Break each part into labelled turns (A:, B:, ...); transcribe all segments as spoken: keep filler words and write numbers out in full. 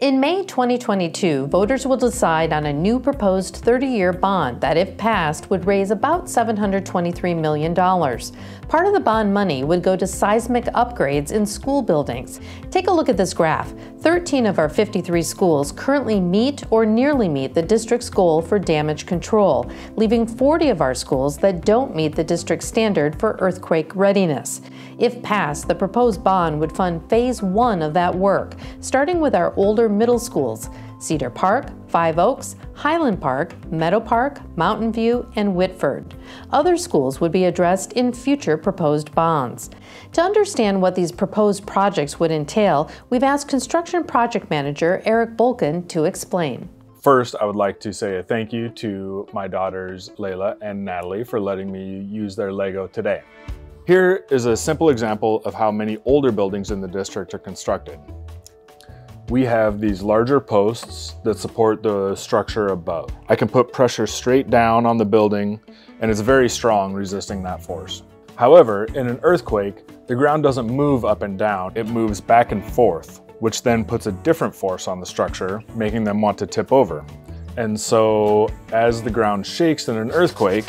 A: In May twenty twenty-two, voters will decide on a new proposed thirty-year bond that, if passed, would raise about seven hundred twenty-three million dollars. Part of the bond money would go to seismic upgrades in school buildings. Take a look at this graph. thirteen of our fifty-three schools currently meet or nearly meet the district's goal for damage control, leaving forty of our schools that don't meet the district's standard for earthquake readiness. If passed, the proposed bond would fund phase one of that work, starting with our older middle schools: Cedar Park, Five Oaks, Highland Park, Meadow Park, Mountain View, and Whitford. Other schools would be addressed in future proposed bonds. To understand what these proposed projects would entail, we've asked Construction Project Manager Eric Bolkin to explain.
B: First, I would like to say a thank you to my daughters Layla and Natalie for letting me use their Lego today. Here is a simple example of how many older buildings in the district are constructed. We have these larger posts that support the structure above. I can put pressure straight down on the building, and it's very strong, resisting that force. However, in an earthquake, the ground doesn't move up and down, it moves back and forth, which then puts a different force on the structure, making them want to tip over. And so, as the ground shakes in an earthquake,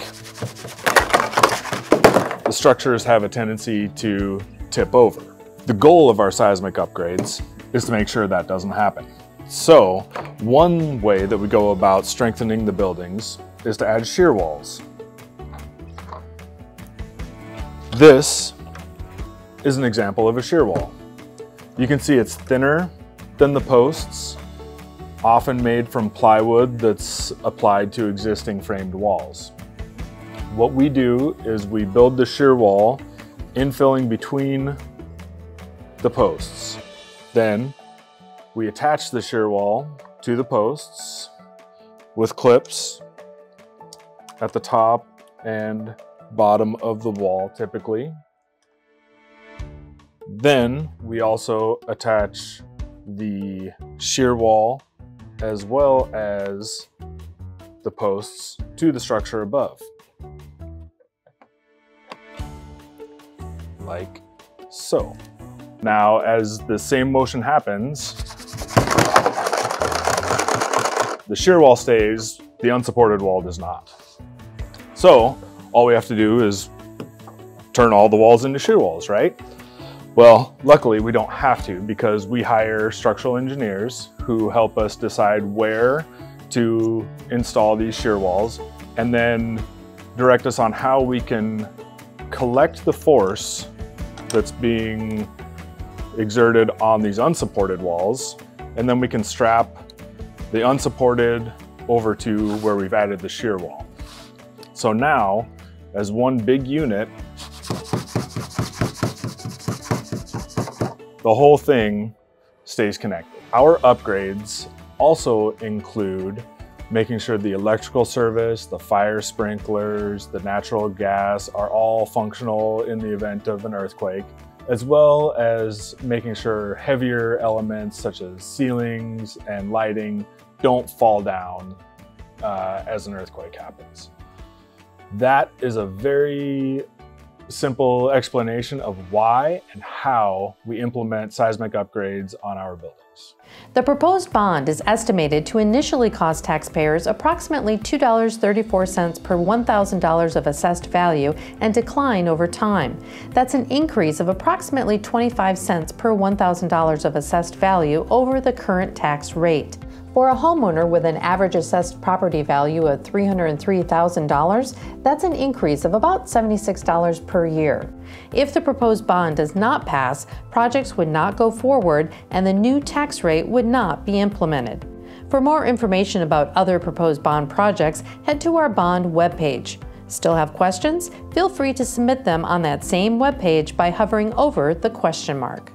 B: the structures have a tendency to tip over. The goal of our seismic upgrades is to make sure that doesn't happen. So, one way that we go about strengthening the buildings is to add shear walls. This is an example of a shear wall. You can see it's thinner than the posts, often made from plywood that's applied to existing framed walls. What we do is we build the shear wall, infilling between the posts. Then we attach the shear wall to the posts with clips at the top and bottom of the wall typically. Then we also attach the shear wall as well as the posts to the structure above, like so. Now, as the same motion happens, the shear wall stays, the unsupported wall does not. So, all we have to do is turn all the walls into shear walls, right? Well, luckily we don't have to, because we hire structural engineers who help us decide where to install these shear walls and then direct us on how we can collect the force that's being exerted on these unsupported walls, and then we can strap the unsupported over to where we've added the shear wall. So now, as one big unit, the whole thing stays connected. Our upgrades also include making sure the electrical service, the fire sprinklers, the natural gas are all functional in the event of an earthquake, as well as making sure heavier elements such as ceilings and lighting don't fall down uh, as an earthquake happens. That is a very simple explanation of why and how we implement seismic upgrades on our buildings.
A: The proposed bond is estimated to initially cost taxpayers approximately two dollars and thirty-four cents per one thousand dollars of assessed value and decline over time. That's an increase of approximately twenty-five cents per one thousand dollars of assessed value over the current tax rate. For a homeowner with an average assessed property value of three hundred three thousand dollars, that's an increase of about seventy-six dollars per year. If the proposed bond does not pass, projects would not go forward and the new tax rate would not be implemented. For more information about other proposed bond projects, head to our bond webpage. Still have questions? Feel free to submit them on that same webpage by hovering over the question mark.